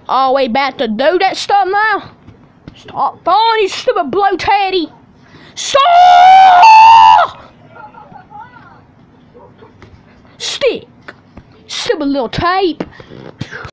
Oh, we about to do that stuff now? Stop throwing, you stupid blow teddy. Stop! Stick. Stupid little tape.